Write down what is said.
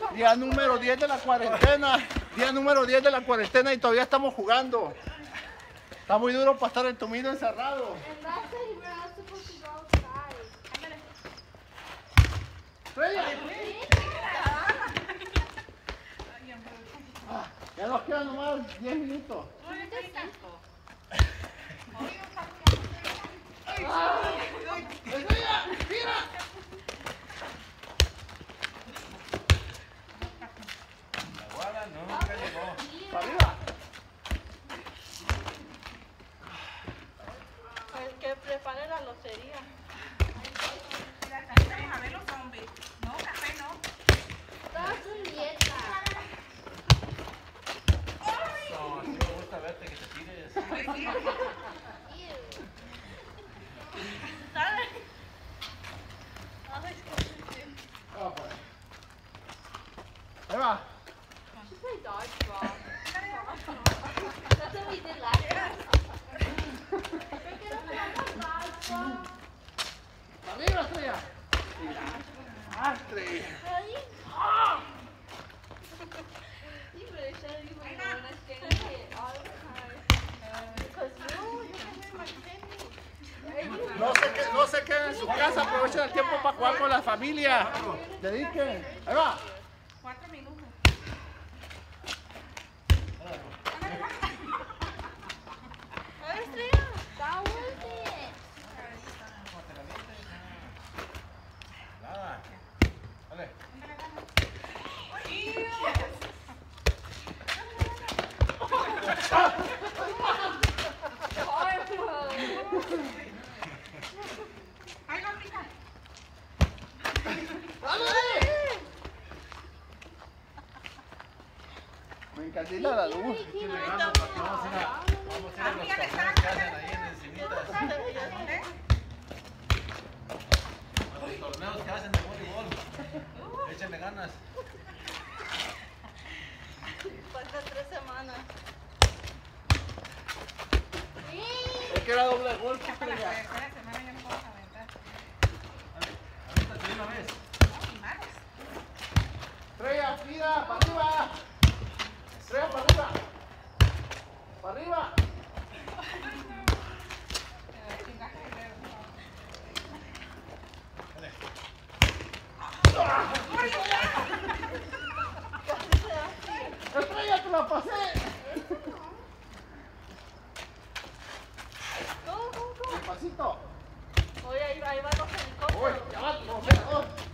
Día número 10 de la cuarentena. Día número 10 de la cuarentena y todavía estamos jugando. Está muy duro para estar en tu nido encerrado. Ya nos quedan nomás 10 minutos. ¡Mira! La guada nunca llegó. ¡Para arriba! El que prepare la lotería. Vamos a ver los zombies. No, café no. Todas son dieta. No, sí me gusta verte que te tires. Pues sí. ¿Sabes? Ahí va. Should play dodgeball. That's what we did last time. Pick it up and dodgeball. ¡Arriba, Estrella! ¡Astre! Really? You really should have been going to skinny hit all the time. Because you're hitting my kidney. No se queden en su casa, aprovechen el tiempo para jugar con la familia. Dediquen. Ahí va. 4 minutos. Ay, Estrella, that was it. Nada. Dale. Ay, no, mija. Me encandila la luz. Vamos a ir a los cajones que hacen ahí en encimitas. ¿Eh? A los torneos que hacen de voleibol. Échenle ganas. Falta 3 semanas. Es que era doble golpe, Espérate, Estrella. espérate, mami, ya no puedo aventar. Aviéntate de una vez. No, ni madres. Estrella, tira, para arriba. Estrella, para arriba. Para arriba. Chingaste el dedo. Estrella, te la pasé. Go, go, go. Despacito. Oye, ahí va los Uy, helicópteros. ya va, no sé,